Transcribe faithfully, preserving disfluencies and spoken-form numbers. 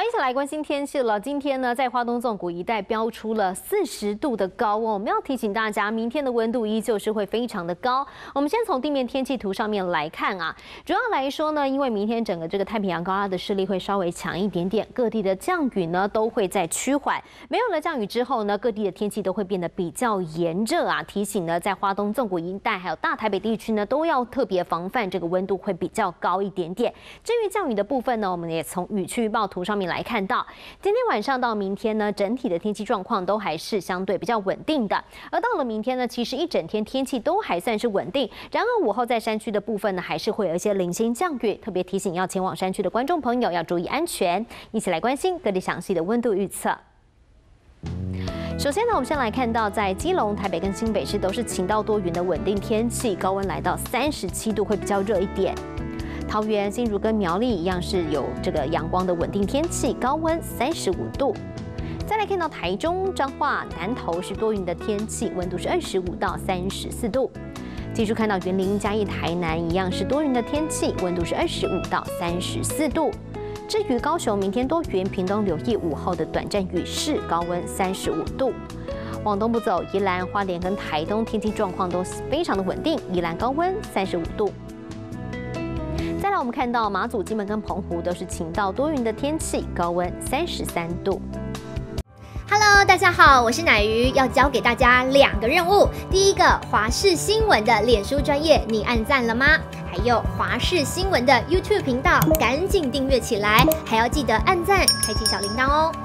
一起来关心天气了。今天呢，在花东纵谷一带标出了四十度的高温，我们要提醒大家，明天的温度依旧是会非常的高。我们先从地面天气图上面来看啊，主要来说呢，因为明天整个这个太平洋高压的势力会稍微强一点点，各地的降雨呢都会在趋缓。没有了降雨之后呢，各地的天气都会变得比较炎热啊。提醒呢，在花东纵谷一带还有大台北地区呢，都要特别防范这个温度会比较高一点点。至于降雨的部分呢，我们也从雨区预报图上面来看到，今天晚上到明天呢，整体的天气状况都还是相对比较稳定的。而到了明天呢，其实一整天天气都还算是稳定。然而午后在山区的部分呢，还是会有一些零星降雨，特别提醒要前往山区的观众朋友要注意安全。一起来关心各地详细的温度预测。首先呢，我们先来看到，在基隆、台北跟新北市都是晴到多云的稳定天气，高温来到三十七度，会比较热一点。桃园、新竹跟苗栗一样是有这个阳光的稳定天气，高温三十五度。再来看到台中、彰化、南投是多云的天气，温度是二十五到三十四度。继续看到云林、嘉义、台南一样是多云的天气，温度是二十五到三十四度。至于高雄，明天多云，屏东留意午后的短暂雨势，高温三十五度。往东部走，宜兰、花莲跟台东天气状况都非常的稳定，宜兰高温三十五度。再来，我们看到马祖、金门跟澎湖都是晴到多云的天气，高温三十三度。 Hello， 大家好，我是乃瑜，要教给大家两个任务。第一个，华视新闻的脸书专页，你按赞了吗？还有华视新闻的 YouTube 频道，赶紧订阅起来，还要记得按赞，开启小铃铛哦。